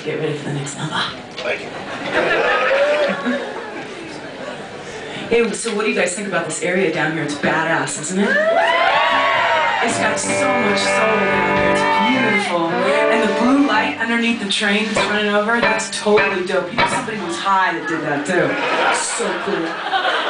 to get ready for the next number. Thank you. Hey, so what do you guys think about this area down here? It's badass, isn't it? It's got so much soul down here. It's beautiful. And the blue light underneath the train that's running over, that's totally dope. You know, somebody was high that did that too. So cool.